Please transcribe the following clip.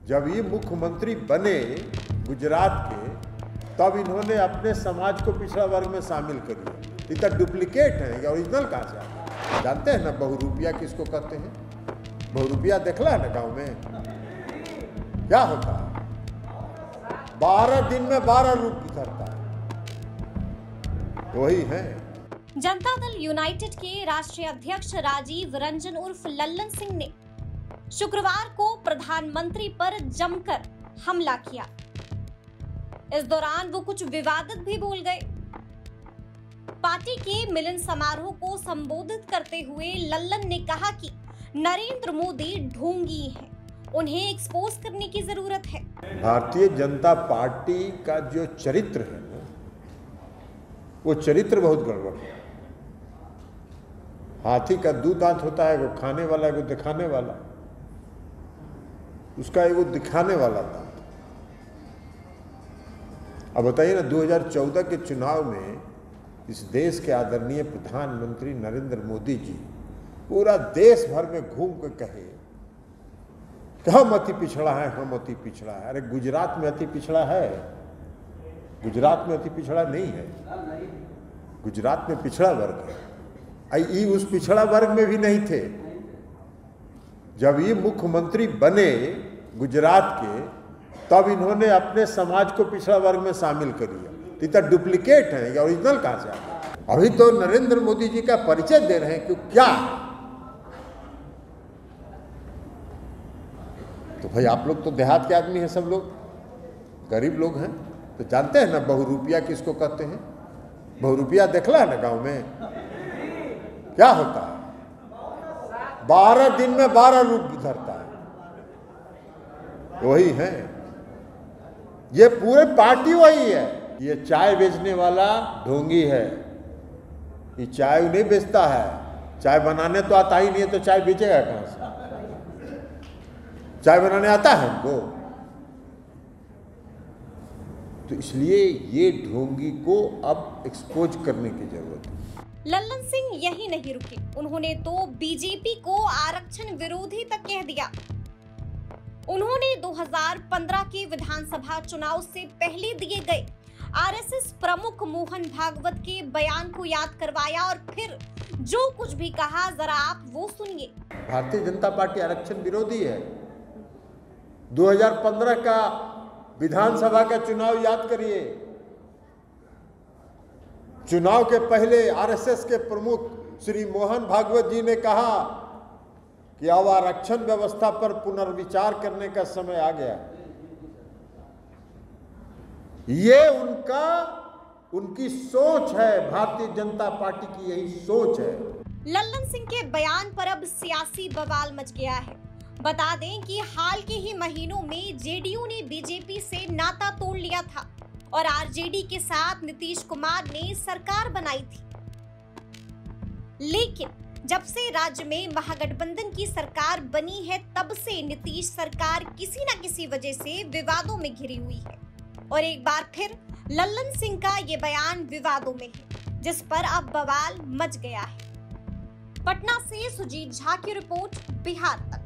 जब ये मुख्यमंत्री बने गुजरात के, तब इन्होंने अपने समाज को पिछड़ा वर्ग में शामिल कर लिया। इतना डुप्लीकेट है, ओरिजिनल कहाँ से आता है? जानते हैं ना बहुरूपिया किसको कहते हैं? बहुरूपिया देखला है ना गांव में क्या होता है? 12 दिन में 12 रूप धरता है, वही है। जनता दल यूनाइटेड के राष्ट्रीय अध्यक्ष राजीव रंजन उर्फ लल्लन सिंह ने शुक्रवार को प्रधानमंत्री पर जमकर हमला किया। इस दौरान वो कुछ विवादित भी बोल गए। पार्टी के मिलन समारोह को संबोधित करते हुए लल्लन ने कहा कि नरेंद्र मोदी ढोंगी हैं, उन्हें एक्सपोज करने की जरूरत है। भारतीय जनता पार्टी का जो चरित्र है ना, वो चरित्र बहुत गड़बड़ है। हाथी का 2 दांत होता है, वो खाने वाला, वो दिखाने वाला। उसका एगो दिखाने वाला दांत। अब बताइए ना, 2014 के चुनाव में इस देश के आदरणीय प्रधानमंत्री नरेंद्र मोदी जी पूरा देश भर में घूम के कहे कि हम अति पिछड़ा है, हम अति पिछड़ा है। अरे गुजरात में अति पिछड़ा है? गुजरात में अति पिछड़ा नहीं है, गुजरात में पिछड़ा वर्ग है। ये उस पिछड़ा वर्ग में भी नहीं थे। जब ये मुख्यमंत्री बने गुजरात के, तब इन्होंने अपने समाज को पिछड़ा वर्ग में शामिल कर लिया। इतना डुप्लीकेट है, ओरिजिनल कहाँ से आता है? अभी तो नरेंद्र मोदी जी का परिचय दे रहे हैं कि क्या। तो भाई आप लोग तो देहात के आदमी हैं, सब लोग गरीब लोग हैं, तो जानते हैं ना बहुरूपिया किसको कहते हैं? बहुरूपिया देखला है ना गांव में क्या होता है? 12 दिन में 12 रूप धरता है, वही है। ये पूरे पार्टी वही है। ये चाय बेचने वाला ढोंगी है। ये चाय नहीं बेचता है, चाय बनाने तो आता ही नहीं है, तो चाय बेचेगा कहां से? चाय बनाने आता है हमको? तो इसलिए ये ढोंगी को अब एक्सपोज करने की जरूरत है। लल्लन सिंह यही नहीं रुके, उन्होंने तो बीजेपी को आरक्षण विरोधी तक कह दिया। उन्होंने 2015 के विधानसभा चुनाव से पहले दिए गए आरएसएस प्रमुख मोहन भागवत के बयान को याद करवाया और फिर जो कुछ भी कहा, जरा आप वो सुनिए। भारतीय जनता पार्टी आरक्षण विरोधी है। 2015 का विधानसभा का चुनाव याद करिए। चुनाव के पहले आरएसएस के प्रमुख श्री मोहन भागवत जी ने कहा कि अब आरक्षण व्यवस्था पर पुनर्विचार करने का समय आ गया। ये उनकी सोच है, भारतीय जनता पार्टी की यही सोच है। लल्लन सिंह के बयान पर अब सियासी बवाल मच गया है। बता दें कि हाल के ही महीनों में जेडीयू ने बीजेपी से नाता तोड़ लिया था और आरजेडी के साथ नीतीश कुमार ने सरकार बनाई थी। लेकिन जब से राज्य में महागठबंधन की सरकार बनी है, तब से नीतीश सरकार किसी न किसी वजह से विवादों में घिरी हुई है और एक बार फिर लल्लन सिंह का ये बयान विवादों में है, जिस पर अब बवाल मच गया है। पटना से सुजीत झा की रिपोर्ट, बिहार तक।